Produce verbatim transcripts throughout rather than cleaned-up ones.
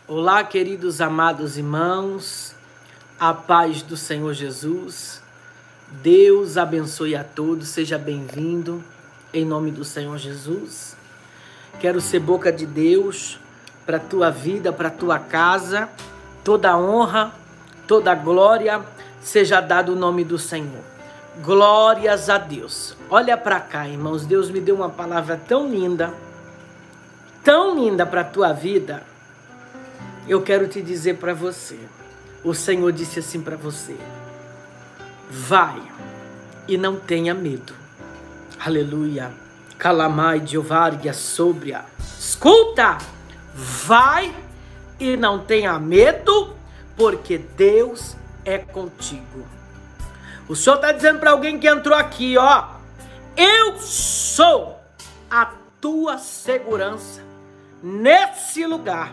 Olá, queridos amados irmãos, a paz do Senhor Jesus, Deus abençoe a todos, seja bem-vindo, em nome do Senhor Jesus. Quero ser boca de Deus para a tua vida, para a tua casa, toda honra, toda glória seja dado o nome do Senhor. Glórias a Deus. Olha para cá, irmãos, Deus me deu uma palavra tão linda, tão linda para a tua vida. Eu quero te dizer para você, o Senhor disse assim para você: vai e não tenha medo. Aleluia. Calamai de ovária sóbria. Escuta, vai e não tenha medo, porque Deus é contigo. O Senhor está dizendo para alguém que entrou aqui, ó: eu sou a tua segurança nesse lugar,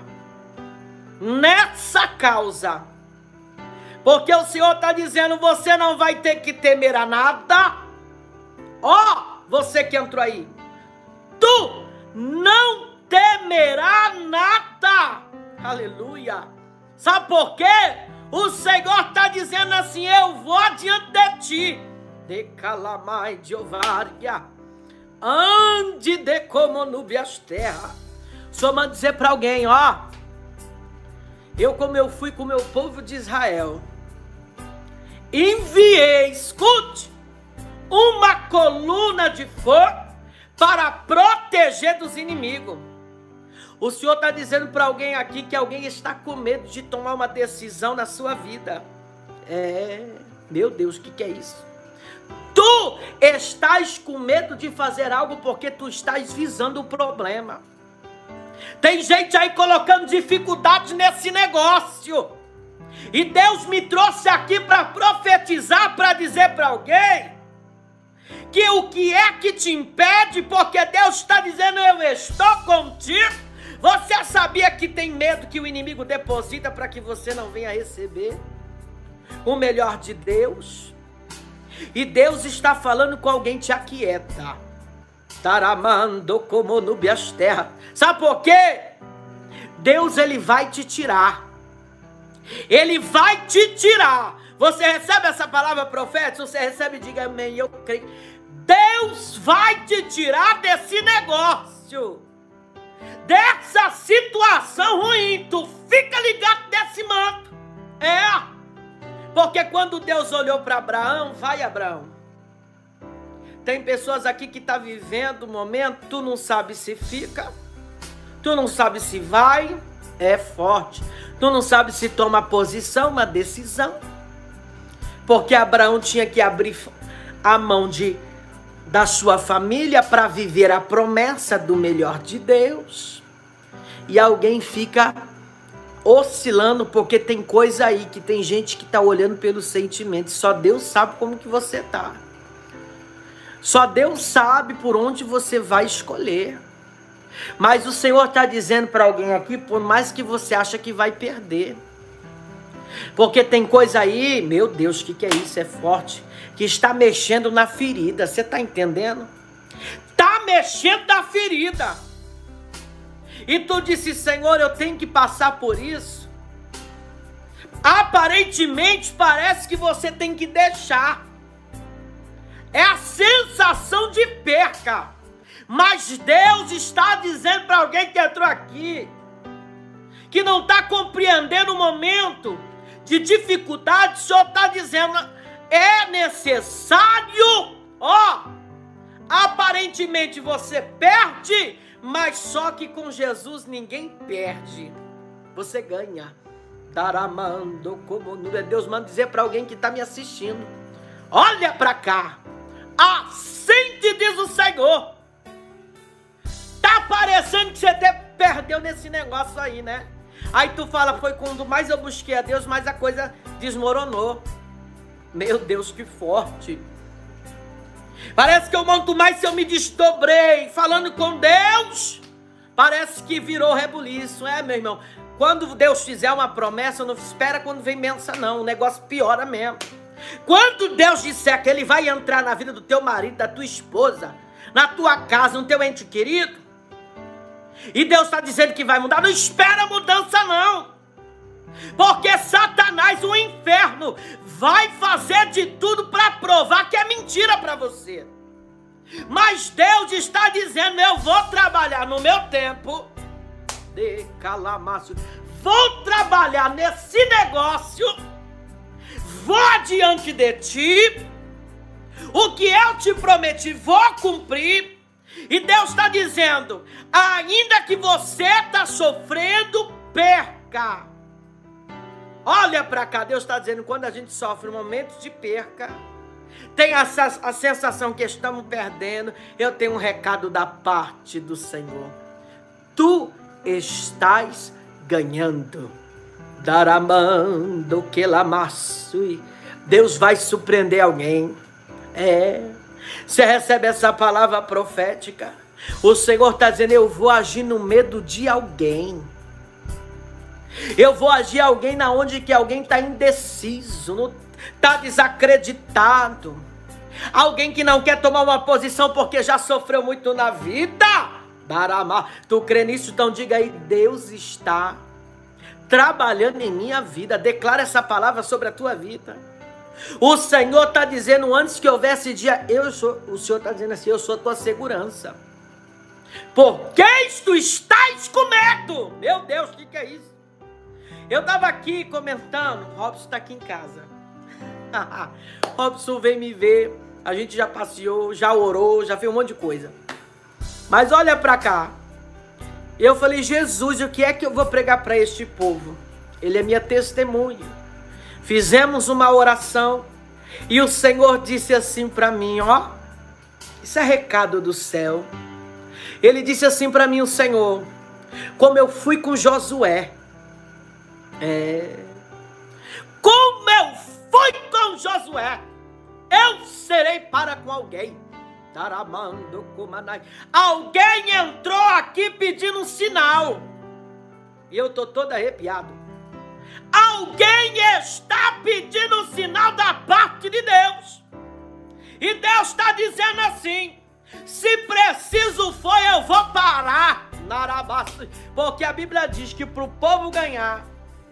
nessa causa, porque o Senhor está dizendo: você não vai ter que temer a nada. Ó, você que entrou aí, tu não temerá nada. Aleluia. Sabe por quê? O Senhor está dizendo assim: eu vou adiante de ti. De calamai de ovária, ande de como nube as terra. O Senhor manda dizer para alguém, ó: eu, como eu fui com o meu povo de Israel, enviei, escute, uma coluna de fogo para proteger dos inimigos. O Senhor está dizendo para alguém aqui que alguém está com medo de tomar uma decisão na sua vida. É, meu Deus, o que, que é isso? Tu estás com medo de fazer algo porque tu estás visando o problema. Tem gente aí colocando dificuldade nesse negócio. E Deus me trouxe aqui para profetizar, para dizer para alguém que o que é que te impede, porque Deus está dizendo: eu estou contigo. Você sabia que tem medo que o inimigo deposita para que você não venha receber o melhor de Deus? E Deus está falando com alguém: te aquieta. Taramando como nube as terra. Sabe por quê? Deus, ele vai te tirar. Ele vai te tirar. Você recebe essa palavra profética? Se você recebe, diga amém. Eu creio. Deus vai te tirar desse negócio, dessa situação ruim. Tu fica ligado desse manto. É. Porque quando Deus olhou para Abraão, vai, Abraão. Tem pessoas aqui que estão vivendo um momento, tu não sabe se fica, tu não sabe se vai, é forte. Tu não sabe se toma posição, uma decisão. Porque Abraão tinha que abrir a mão de, da sua família para viver a promessa do melhor de Deus. E alguém fica oscilando, porque tem coisa aí que tem gente que está olhando pelos sentimentos. Só Deus sabe como que você está. Só Deus sabe por onde você vai escolher. Mas o Senhor está dizendo para alguém aqui, por mais que você acha que vai perder. Porque tem coisa aí, meu Deus, o que, que é isso? É forte. Que está mexendo na ferida, você está entendendo? Está mexendo na ferida. E tu disse: Senhor, eu tenho que passar por isso. Aparentemente parece que você tem que deixar. É a sensação de perca. Mas Deus está dizendo para alguém que entrou aqui, que não está compreendendo o momento de dificuldade, o Senhor está dizendo: é necessário, ó, aparentemente você perde, mas só que com Jesus ninguém perde, você ganha. Daramando como nuvem. Deus manda dizer para alguém que está me assistindo: olha para cá. Assim te diz o Senhor. Tá parecendo que você até perdeu nesse negócio aí, né? Aí tu fala: foi quando mais eu busquei a Deus, mais a coisa desmoronou. Meu Deus, que forte. Parece que eu monto mais se eu me desdobrei falando com Deus. Parece que virou rebuliço. É, meu irmão, quando Deus fizer uma promessa, não espera quando vem mensa não. O negócio piora mesmo. Quando Deus disser que ele vai entrar na vida do teu marido, da tua esposa, na tua casa, no teu ente querido, E Deus está dizendo que vai mudar. Não espera mudança não. Porque Satanás, o inferno, vai fazer de tudo para provar que é mentira para você. Mas Deus está dizendo, eu vou trabalhar no meu tempo. De calamaço. Vou trabalhar nesse negócio. Vou adiante de ti. O que eu te prometi, vou cumprir. E Deus está dizendo, ainda que você está sofrendo, perca. Olha para cá, Deus está dizendo, quando a gente sofre momentos de perca, tem a, a sensação que estamos perdendo, eu tenho um recado da parte do Senhor. Tu estás ganhando. Daramando que lamaço. Deus vai surpreender alguém. É. Você recebe essa palavra profética. O Senhor está dizendo, eu vou agir no medo de alguém. Eu vou agir alguém na onde que alguém está indeciso, está desacreditado. Alguém que não quer tomar uma posição porque já sofreu muito na vida. Daramá. Tu crê nisso? Então diga aí, Deus está trabalhando em minha vida. Declara essa palavra sobre a tua vida. O Senhor está dizendo, antes que houvesse dia, eu sou, o Senhor está dizendo assim, eu sou a tua segurança. Por que tu estás com medo? Meu Deus, o que, que é isso? Eu estava aqui comentando, Robson está aqui em casa. Robson veio me ver, a gente já passeou, já orou, já fez um monte de coisa. Mas olha para cá. Eu falei, Jesus, o que é que eu vou pregar para este povo? Ele é minha testemunha. Fizemos uma oração e o Senhor disse assim para mim, ó, isso é recado do céu. Ele disse assim para mim, o Senhor, como eu fui com Josué, é, como eu fui com Josué, eu serei para com alguém. Alguém entrou aqui pedindo um sinal e eu tô todo arrepiado. Alguém está pedindo um sinal da parte de Deus. E Deus está dizendo assim, se preciso for, eu vou parar. Porque a Bíblia diz que para o povo ganhar,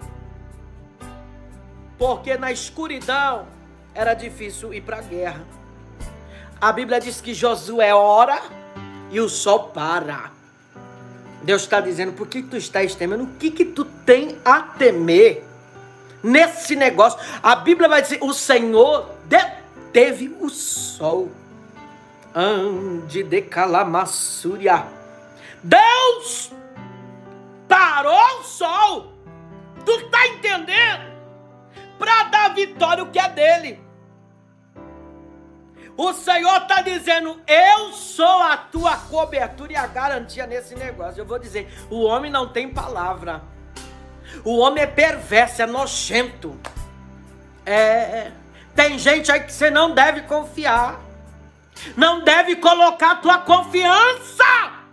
porque na escuridão era difícil ir para a guerra. A Bíblia diz que Josué ora e o sol para. Deus está dizendo, por que tu estás temendo? O que que tu tem a temer nesse negócio? A Bíblia vai dizer, o Senhor deteve o sol. Ande de calamassúria. Deus parou o sol. Tu está entendendo? Para dar vitória o que é dele. O Senhor está dizendo, eu sou a tua cobertura e a garantia nesse negócio. Eu vou dizer, o homem não tem palavra. O homem é perverso, é nojento. É, tem gente aí que você não deve confiar. Não deve colocar a tua confiança.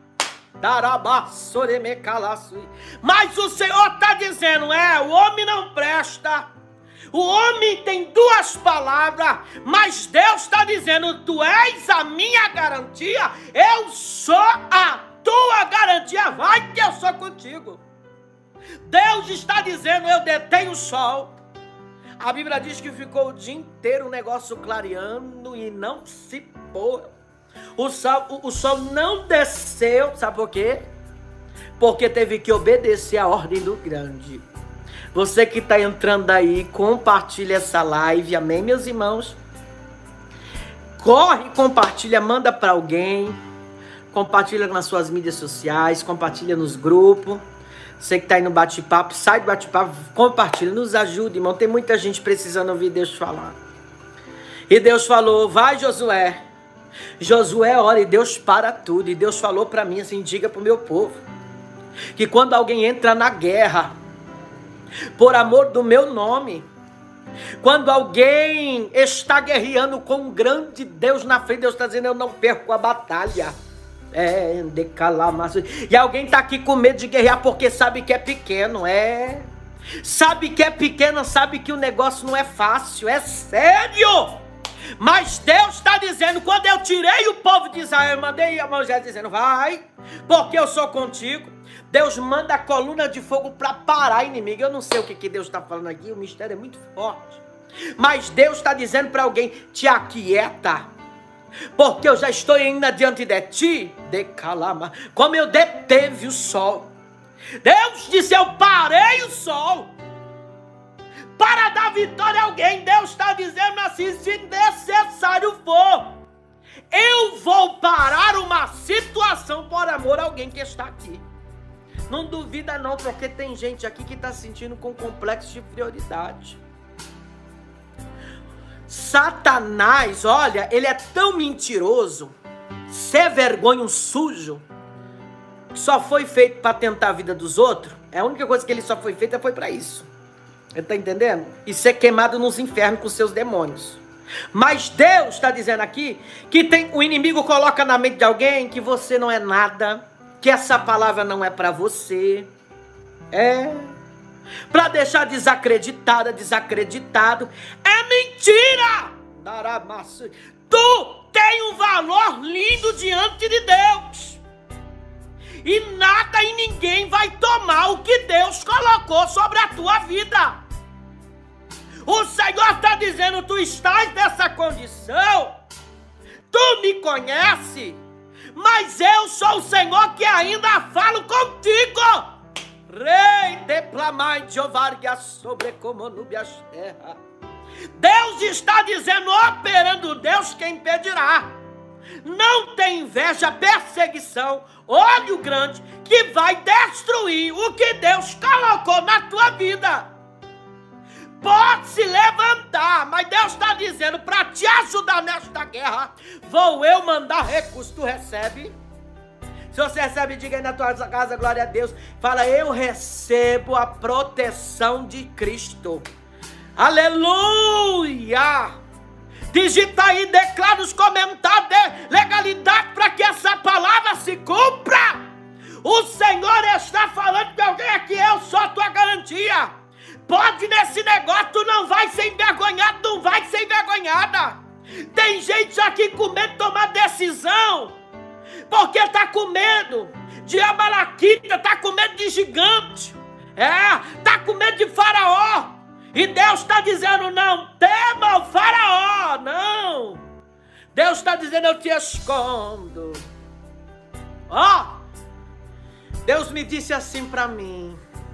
Mas o Senhor está dizendo, é, o homem não presta. O homem tem duas palavras, mas Deus está dizendo, tu és a minha garantia, eu sou a tua garantia, vai que eu sou contigo. Deus está dizendo, eu detenho o sol. A Bíblia diz que ficou o dia inteiro o negócio clareando e não se pôr. O sol, o, o sol não desceu, sabe por quê? Porque teve que obedecer a ordem do grande. Você que está entrando aí, compartilha essa live, amém, meus irmãos? Corre, compartilha, manda para alguém, compartilha nas suas mídias sociais, compartilha nos grupos. Você que está aí no bate-papo, sai do bate-papo, compartilha, nos ajuda, irmão. Tem muita gente precisando ouvir Deus falar. E Deus falou, vai Josué. Josué ora e Deus para tudo. E Deus falou para mim assim, diga para o meu povo, que quando alguém entra na guerra, por amor do meu nome, quando alguém está guerreando com um grande Deus na frente, Deus está dizendo, eu não perco a batalha. É, de calamaço. E alguém está aqui com medo de guerrear porque sabe que é pequeno, é. Sabe que é pequeno, sabe que o negócio não é fácil, é sério. Mas Deus está dizendo, quando eu tirei o povo de Israel, eu mandei a Moisés dizendo, vai, porque eu sou contigo. Deus manda a coluna de fogo para parar inimigo. Eu não sei o que, que Deus está falando aqui, o mistério é muito forte. Mas Deus está dizendo para alguém, te aquieta, porque eu já estou ainda diante de ti, decalama, como eu deteve o sol. Deus disse, eu parei o sol para dar vitória a alguém. Deus está dizendo assim, se necessário for, eu vou parar uma situação por amor a alguém que está aqui. Não duvida não, porque tem gente aqui que está sentindo com complexo de prioridade. Satanás, olha, ele é tão mentiroso, sem vergonha, um sujo, que só foi feito para tentar a vida dos outros. É a única coisa que ele só foi feito foi para isso. Ele está entendendo? E ser queimado nos infernos com seus demônios. Mas Deus está dizendo aqui que tem, o inimigo coloca na mente de alguém que você não é nada, que essa palavra não é para você. É... para deixar desacreditada, desacreditado. É mentira! Tu tem um valor lindo diante de Deus. E nada e ninguém vai tomar o que Deus colocou sobre a tua vida. O Senhor está dizendo, tu estás nessa condição. Tu me conhece, mas eu sou o Senhor que ainda falo contigo. Rei de plamai de ovarga sobre como núbias terra. Deus está dizendo, operando Deus, quem impedirá? Não tem inveja, perseguição, olho grande, que vai destruir o que Deus colocou na tua vida. Pode se levantar, mas Deus está dizendo, para te ajudar nesta guerra, vou eu mandar recurso. Tu recebe? Se você recebe, diga aí na tua casa, glória a Deus. Fala, eu recebo a proteção de Cristo. Aleluia! Digita aí, declara nos comentários de legalidade para que essa palavra se cumpra. O Senhor está falando que alguém aqui, eu sou a tua garantia. Pode nesse negócio, tu não vai ser envergonhado, não vai ser envergonhada. Tem gente aqui com medo de tomar decisão, porque está com medo de Amalequita, está com medo de gigante, é, está com medo de Faraó. E Deus está dizendo, não tema o Faraó, não. Deus está dizendo, eu te escondo. Ó, oh, Deus me disse assim para mim.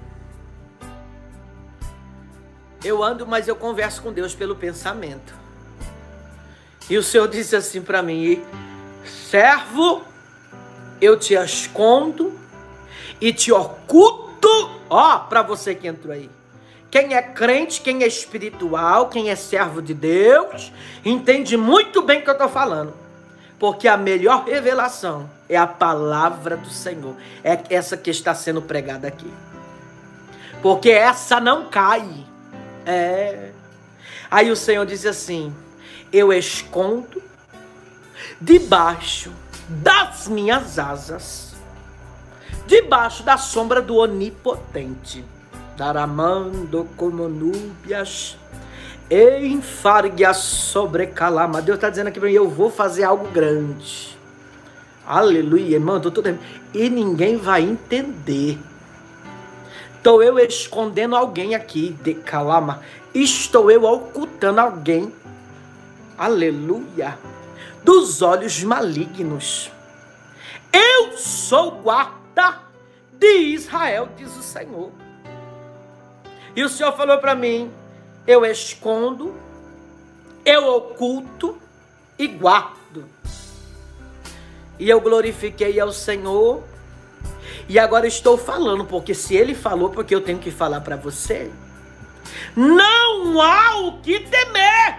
Eu ando, mas eu converso com Deus pelo pensamento. E o Senhor disse assim para mim, servo, eu te escondo e te oculto. Ó, para você que entrou aí. Quem é crente, quem é espiritual, quem é servo de Deus, entende muito bem o que eu estou falando. Porque a melhor revelação é a palavra do Senhor. É essa que está sendo pregada aqui. Porque essa não cai. É. Aí o Senhor diz assim, eu escondo debaixo das minhas debaixo da sombra do Onipotente. Daramando como núbias, enfargue sobre calama. Deus está dizendo aqui para mim, eu vou fazer algo grande. Aleluia, irmão, tô tudo... E ninguém vai entender. Estou eu escondendo alguém aqui, de calama. Estou eu ocultando alguém. Aleluia. Dos olhos malignos. Eu sou guarda de Israel, diz o Senhor. E o Senhor falou para mim, eu escondo, eu oculto e guardo. E eu glorifiquei ao Senhor. E agora estou falando, porque se Ele falou, porque eu tenho que falar para você. Não há o que temer.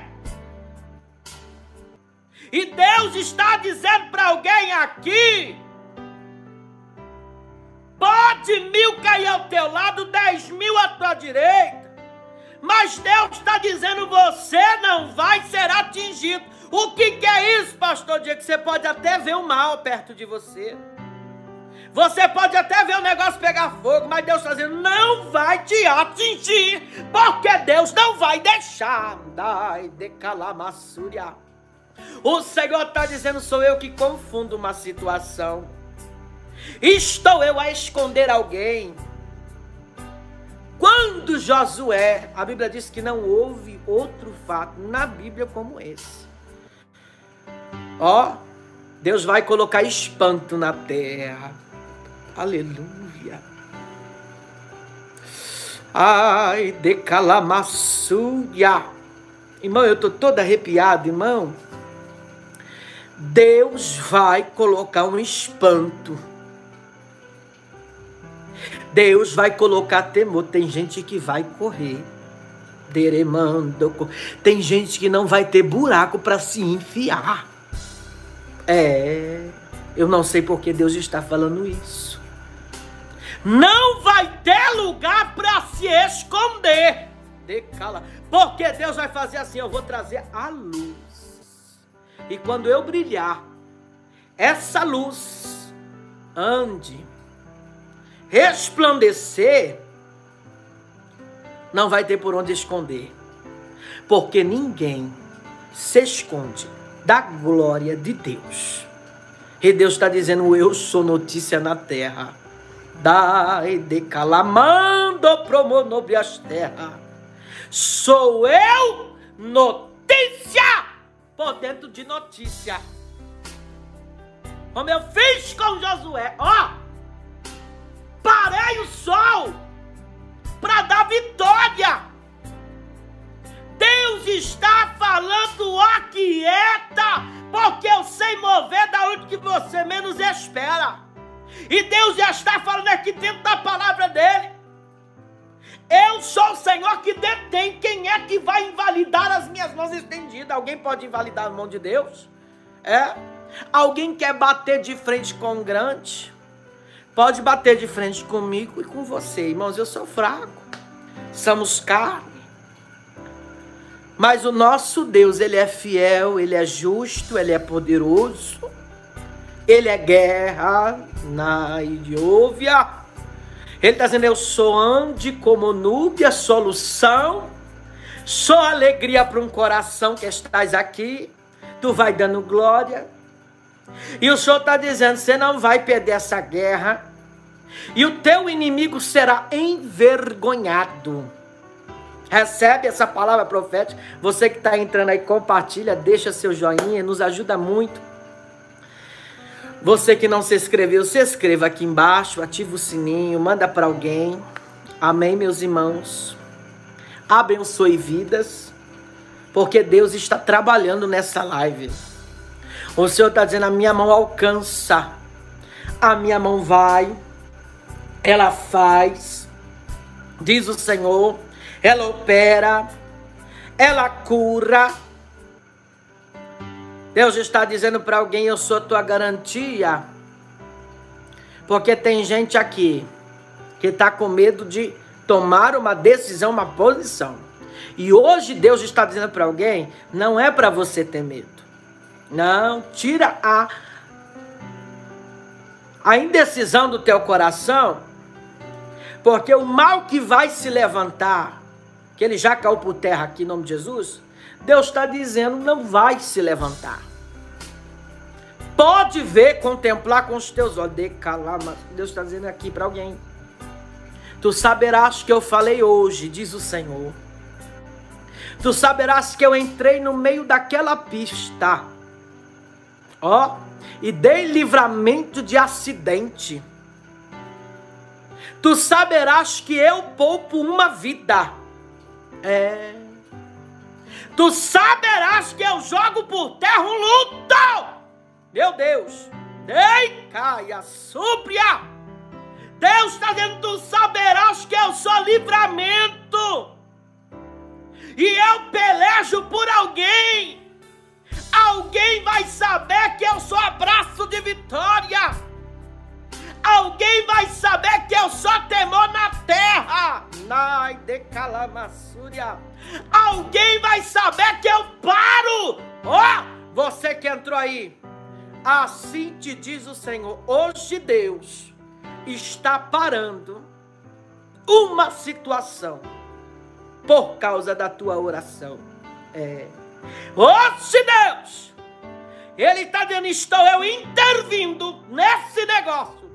E Deus está dizendo para alguém aqui, pode mil cair ao teu lado, dez mil à tua direita, mas Deus está dizendo, você não vai ser atingido. O que, que é isso, pastor Diego? Você pode até ver o mal perto de você. Você pode até ver o negócio pegar fogo, mas Deus está dizendo, não vai te atingir, porque Deus não vai deixar. Dai de calamassúria. O Senhor está dizendo, sou eu que confundo uma situação. Estou eu a esconder alguém? Quando Josué, a Bíblia diz que não houve outro fato na Bíblia como esse. Ó, Deus vai colocar espanto na terra. Aleluia. Ai, decalamaçúria. Irmão, eu estou todo arrepiado, irmão. Deus vai colocar um espanto. Deus vai colocar temor. Tem gente que vai correr. Tem gente que não vai ter buraco para se enfiar. É, eu não sei porque Deus está falando isso. Não vai ter lugar para se esconder. Decala. Porque Deus vai fazer assim, eu vou trazer a luz. E quando eu brilhar, essa luz ande, resplandecer, não vai ter por onde esconder. Porque ninguém se esconde da glória de Deus. E Deus está dizendo, eu sou notícia na terra. Dai decalamando promonobrias terra. Sou eu notícia por dentro de notícia. Como eu fiz com Josué. Ó, parei o sol para dar vitória. Deus está falando, ó, quieta, porque eu sei mover da onde que você menos espera. E Deus já está falando aqui dentro da palavra dele. Eu sou o Senhor que detém. Quem é que vai invalidar as minhas mãos estendidas? Alguém pode invalidar a mão de Deus? É? Alguém quer bater de frente com um grande? Pode bater de frente comigo e com você. Irmãos, eu sou fraco. Somos carne. Mas o nosso Deus, Ele é fiel, Ele é justo, Ele é poderoso. Ele é guerra na Idióvia. Ele está dizendo, eu sou ande como núbia, solução. Sou alegria para um coração que estás aqui. Tu vai dando glória. E o Senhor está dizendo, você não vai perder essa guerra. E o teu inimigo será envergonhado. Recebe essa palavra profética. Você que está entrando aí, compartilha, deixa seu joinha, nos ajuda muito. Você que não se inscreveu, se inscreva aqui embaixo, ativa o sininho, manda para alguém. Amém, meus irmãos? Abençoe vidas, porque Deus está trabalhando nessa live. O Senhor está dizendo, a minha mão alcança, a minha mão vai, ela faz, diz o Senhor, ela opera, ela cura. Deus está dizendo para alguém, eu sou a tua garantia. Porque tem gente aqui que está com medo de tomar uma decisão, uma posição. E hoje Deus está dizendo para alguém, não é para você ter medo. Não, tira a, a indecisão do teu coração. Porque o mal que vai se levantar, que ele já caiu por terra aqui em nome de Jesus, Deus está dizendo, não vai se levantar. Pode ver, contemplar com os teus olhos. Deus está dizendo aqui para alguém. Tu saberás que eu falei hoje, diz o Senhor. Tu saberás que eu entrei no meio daquela pista. Ó, e dei livramento de acidente. Tu saberás que eu poupo uma vida. É... Tu saberás que eu jogo por terra um luto. Meu Deus. Ei, caia, súpria. Deus está dizendo, tu saberás que eu sou livramento. E eu pelejo por alguém. Alguém vai saber que eu sou abraço de vitória. Alguém vai saber que eu sou temor na terra. Nai de calamassúria. Alguém vai saber que eu paro. Ó, oh, você que entrou aí. Assim te diz o Senhor. Hoje Deus está parando uma situação por causa da tua oração. É. Hoje Deus, Ele está dizendo, estou eu intervindo nesse negócio.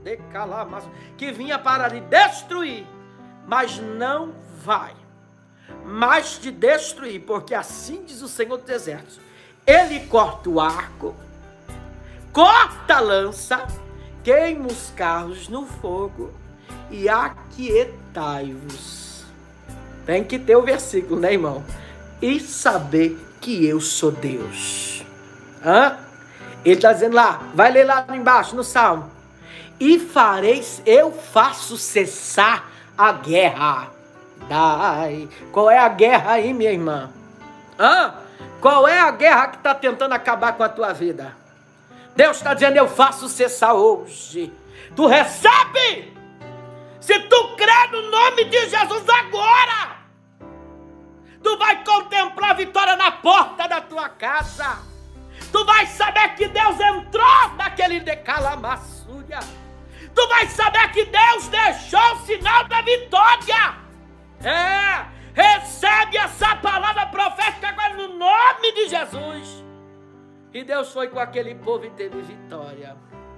que vinha para lhe destruir, mas não vai mais te destruir, porque assim diz o Senhor dos Exércitos: ele corta o arco, corta a lança, queima os carros no fogo e aquietai-vos. Tem que ter o versículo, né, irmão? E saber que eu sou Deus. Hã? Ele está dizendo lá, vai ler lá embaixo no Salmo: e fareis, eu faço cessar a guerra. Dai. Qual é a guerra aí, minha irmã? Hã? Qual é a guerra que está tentando acabar com a tua vida? Deus está dizendo: eu faço cessar hoje. Tu recebe? Se tu crê no nome de Jesus agora, tu vai contemplar a vitória na porta da tua casa. Tu vai saber que Deus entrou naquele decalamaçúria. Tu vai saber que Deus deixou o sinal da vitória. É, recebe essa palavra profética agora no nome de Jesus. E Deus foi com aquele povo e teve vitória.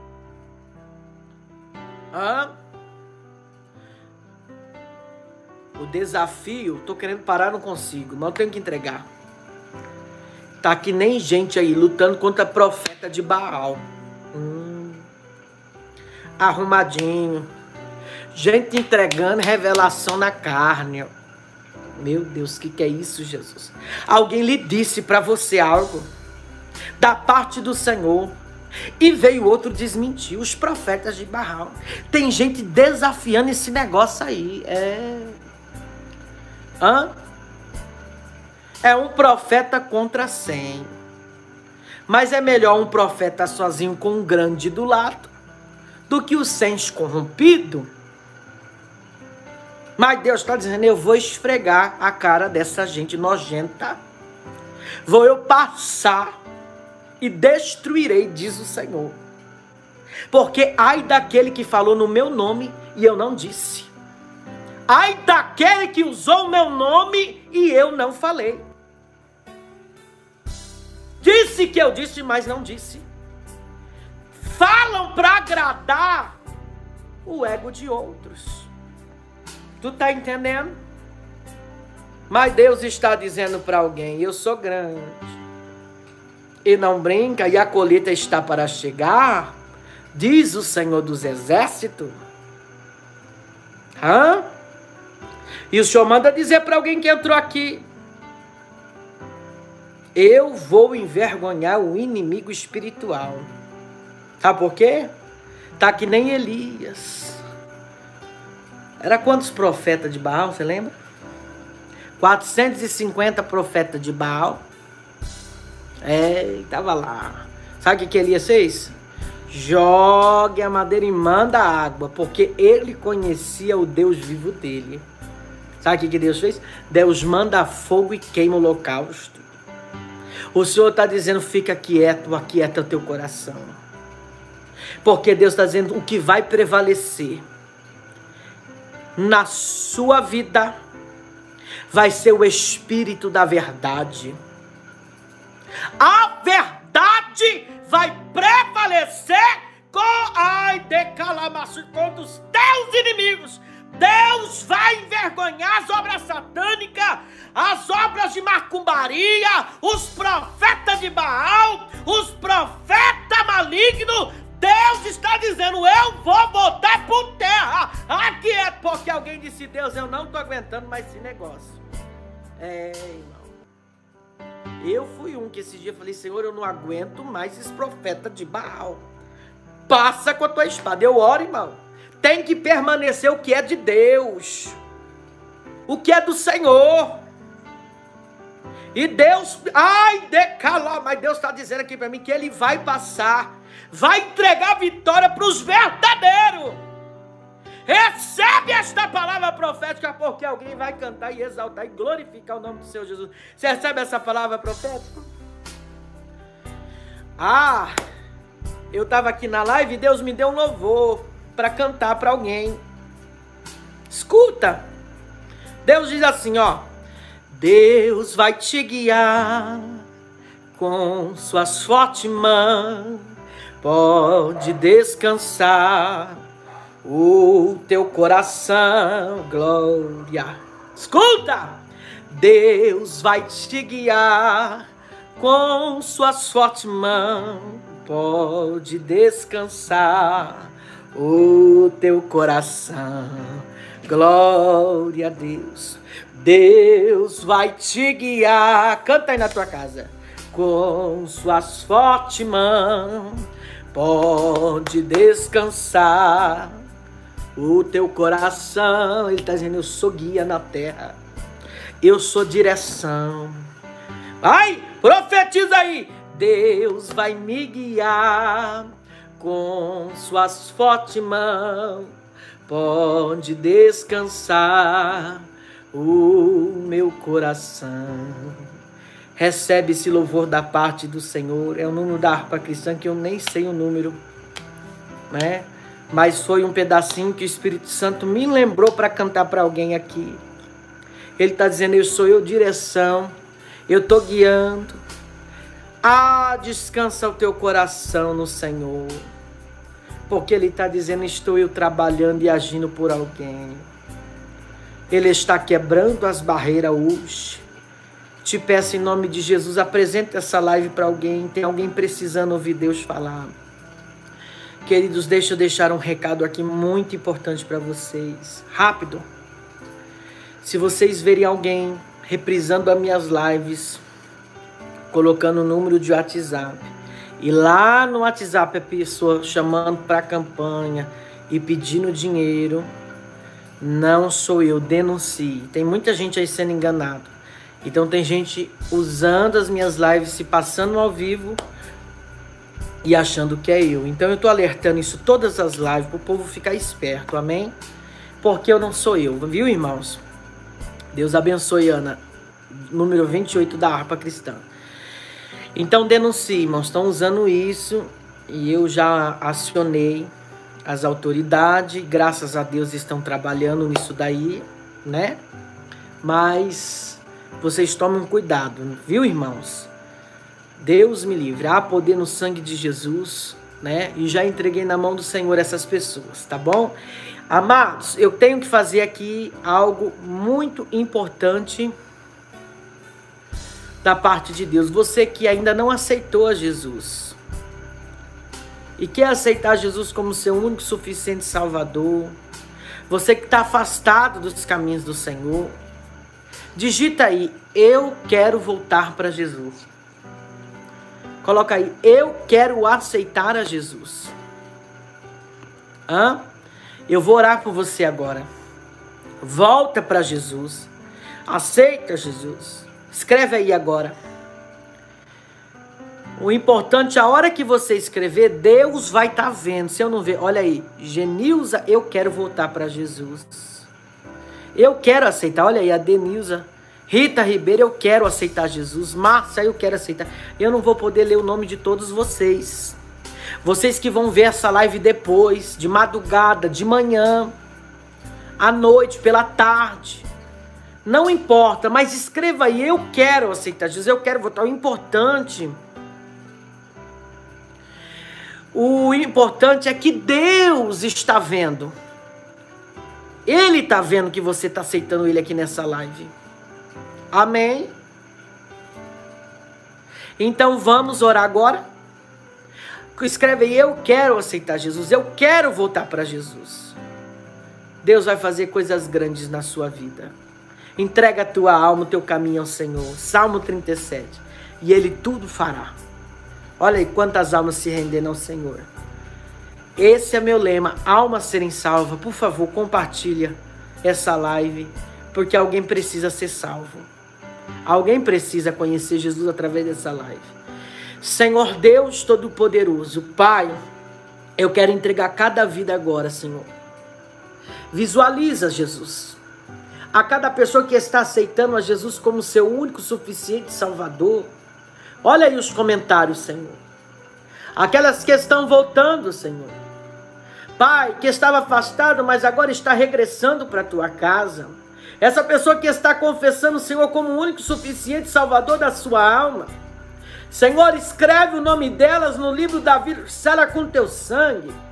Hã? O desafio, tô querendo parar, não consigo, mas eu tenho que entregar. Tá que nem gente aí lutando contra profeta de Baal. Hum, arrumadinho. Gente entregando revelação na carne. Meu Deus, o que, que é isso, Jesus? Alguém lhe disse para você algo da parte do Senhor e veio outro desmentir. Os profetas de Baal. Tem gente desafiando esse negócio aí. É... Hã? É um profeta contra cem. Mas é melhor um profeta sozinho com um grande do lado do que os cem corrompido. Mas Deus está dizendo: eu vou esfregar a cara dessa gente nojenta. Vou eu passar e destruirei, diz o Senhor. Porque ai daquele que falou no meu nome e eu não disse. Ai daquele que usou o meu nome e eu não falei. Disse que eu disse, mas não disse. Falam para agradar o ego de outros. Tu tá entendendo? Mas Deus está dizendo para alguém: eu sou grande. E não brinca, e a colheita está para chegar, diz o Senhor dos Exércitos. Hã? E o Senhor manda dizer para alguém que entrou aqui: eu vou envergonhar o inimigo espiritual. Sabe por quê? Tá que nem Elias. Era quantos profetas de Baal, você lembra? quatrocentos e cinquenta profetas de Baal. É, estava lá. Sabe o que, que Elias fez? Jogue a madeira e manda a água, porque ele conhecia o Deus vivo dele. Sabe o que, que Deus fez? Deus manda fogo e queima o holocausto. O Senhor está dizendo: fica quieto, aquieta o teu coração. Porque Deus está dizendo: o que vai prevalecer na sua vida vai ser o Espírito da verdade. A verdade vai prevalecer com, ai, decalamaço, contra os teus inimigos. Deus vai envergonhar as obras satânicas, as obras de macumbaria, os profetas de Baal, os profetas malignos. Deus está dizendo: eu vou botar por terra. Aqui é porque alguém disse: Deus, eu não estou aguentando mais esse negócio. É, irmão. Eu fui um que esse dia falei: Senhor, eu não aguento mais esses profetas de Baal. Passa com a tua espada. Eu oro, irmão. Tem que permanecer o que é de Deus. O que é do Senhor. E Deus, ai, decalou, mas Deus está dizendo aqui para mim que Ele vai passar. Vai entregar a vitória para os verdadeiros. Recebe esta palavra profética, porque alguém vai cantar e exaltar e glorificar o nome do Senhor Jesus. Você recebe essa palavra profética? Ah, eu estava aqui na live e Deus me deu um louvor para cantar para alguém. Escuta. Deus diz assim, ó: Deus vai te guiar com suas fortes mãos. Pode descansar o teu coração. Glória. Escuta! Deus vai te guiar com suas fortes mãos. Pode descansar o teu coração. Glória a Deus. Deus vai te guiar. Canta aí na tua casa. Com suas fortes mãos. Pode descansar o teu coração. Ele está dizendo: eu sou guia na terra. Eu sou direção. Vai, profetiza aí. Deus vai me guiar com suas fortes mãos. Pode descansar o meu coração. Recebe esse louvor da parte do Senhor. É o número da harpa cristã que eu nem sei o número, né? Mas foi um pedacinho que o Espírito Santo me lembrou para cantar para alguém aqui. Ele está dizendo: eu sou eu direção, eu estou guiando. Ah, descansa o teu coração no Senhor. Porque Ele está dizendo: estou eu trabalhando e agindo por alguém. Ele está quebrando as barreiras hoje. Te peço em nome de Jesus, apresente essa live para alguém. Tem alguém precisando ouvir Deus falar. Queridos, deixa eu deixar um recado aqui muito importante para vocês. Rápido. Se vocês verem alguém reprisando as minhas lives, colocando o número de WhatsApp, e lá no WhatsApp a pessoa chamando para a campanha e pedindo dinheiro, não sou eu, denuncie. Tem muita gente aí sendo enganado. Então tem gente usando as minhas lives, se passando ao vivo e achando que é eu. Então eu estou alertando isso todas as lives para o povo ficar esperto, amém? Porque eu não sou eu, viu, irmãos? Deus abençoe, Ana, número vinte e oito da harpa cristã. Então denuncie, irmãos, estão usando isso e eu já acionei as autoridades, graças a Deus estão trabalhando nisso daí, né? Mas vocês tomem cuidado, viu, irmãos? Deus me livre, há poder no sangue de Jesus, né? E já entreguei na mão do Senhor essas pessoas, tá bom? Amados, eu tenho que fazer aqui algo muito importante da parte de Deus. Você que ainda não aceitou a Jesus e quer aceitar Jesus como seu único e suficiente Salvador, você que está afastado dos caminhos do Senhor, digita aí: eu quero voltar para Jesus. Coloca aí: eu quero aceitar a Jesus. Hã? Eu vou orar por você agora. Volta para Jesus. Aceita Jesus. Escreve aí agora. O importante, a hora que você escrever, Deus vai estar vendo. Se eu não ver, olha aí. Genilza, eu quero voltar para Jesus. Eu quero aceitar. Olha aí, a Denilza. Rita Ribeiro, eu quero aceitar Jesus. Márcia, eu quero aceitar. Eu não vou poder ler o nome de todos vocês. Vocês que vão ver essa live depois, de madrugada, de manhã, à noite, pela tarde. Não importa, mas escreva aí: eu quero aceitar Jesus, eu quero votar. O importante, o importante é que Deus está vendo. Ele está vendo que você está aceitando Ele aqui nessa live. Amém? Então vamos orar agora? Escreve aí: eu quero aceitar Jesus, eu quero voltar para Jesus. Deus vai fazer coisas grandes na sua vida. Entrega a tua alma, o teu caminho ao Senhor. Salmo trinta e sete. E Ele tudo fará. Olha aí quantas almas se renderam ao Senhor. Esse é meu lema: almas serem salvas. Por favor, compartilha essa live, porque alguém precisa ser salvo. Alguém precisa conhecer Jesus através dessa live. Senhor Deus Todo-Poderoso, Pai, eu quero entregar cada vida agora, Senhor. Visualiza, Jesus, a cada pessoa que está aceitando a Jesus como seu único, suficiente Salvador. Olha aí os comentários, Senhor. Aquelas que estão voltando, Senhor. Pai, que estava afastado, mas agora está regressando para a tua casa. Essa pessoa que está confessando o Senhor como o único, suficiente Salvador da sua alma. Senhor, escreve o nome delas no livro da vida, sela com teu sangue.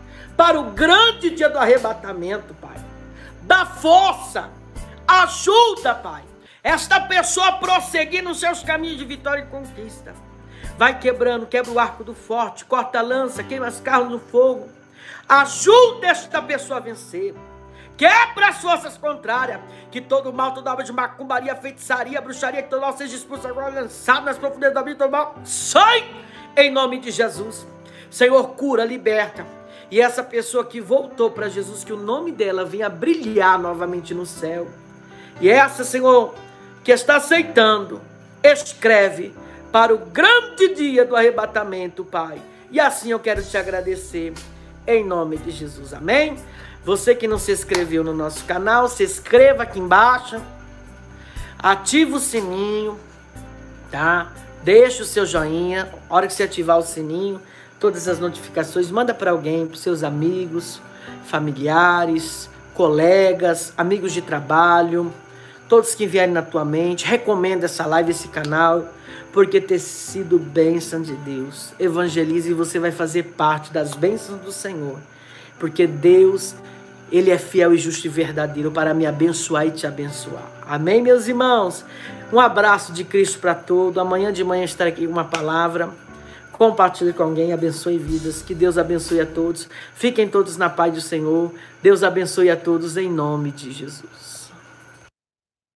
para o grande dia do arrebatamento, Pai. Dá força, ajuda, Pai, esta pessoa a prosseguir nos seus caminhos de vitória e conquista. Vai quebrando, quebra o arco do forte, corta a lança, queima as carros no fogo. Ajuda esta pessoa a vencer. Quebra as forças contrárias. Que todo mal, toda obra de macumbaria, feitiçaria, bruxaria, que todo mal seja expulso agora, lançado nas profundezas da vida, todo mal sai em nome de Jesus. Senhor, cura, liberta. E essa pessoa que voltou para Jesus, que o nome dela venha brilhar novamente no céu. E essa, Senhor, que está aceitando, escreve para o grande dia do arrebatamento, Pai. E assim eu quero te agradecer, em nome de Jesus. Amém? Você que não se inscreveu no nosso canal, se inscreva aqui embaixo. Ativa o sininho, tá? Deixa o seu joinha. A hora que você ativar o sininho, todas as notificações, manda para alguém, para os seus amigos, familiares, colegas, amigos de trabalho, todos que vierem na tua mente. Recomenda essa live, esse canal, porque ter sido bênção de Deus. Evangelize e você vai fazer parte das bênçãos do Senhor. Porque Deus, Ele é fiel e justo e verdadeiro para me abençoar e te abençoar. Amém, meus irmãos? Um abraço de Cristo para todos. Amanhã de manhã estarei aqui com uma palavra. Compartilhe com alguém, abençoe vidas. Que Deus abençoe a todos. Fiquem todos na paz do Senhor. Deus abençoe a todos em nome de Jesus.